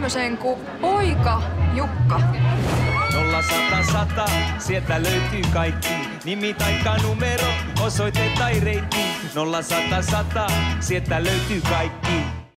tämmösen kuin Poika Jukka. 0 sieltä löytyy kaikki. Nimi taikka numero, osoite tai reitti. 0 sieltä löytyy kaikki.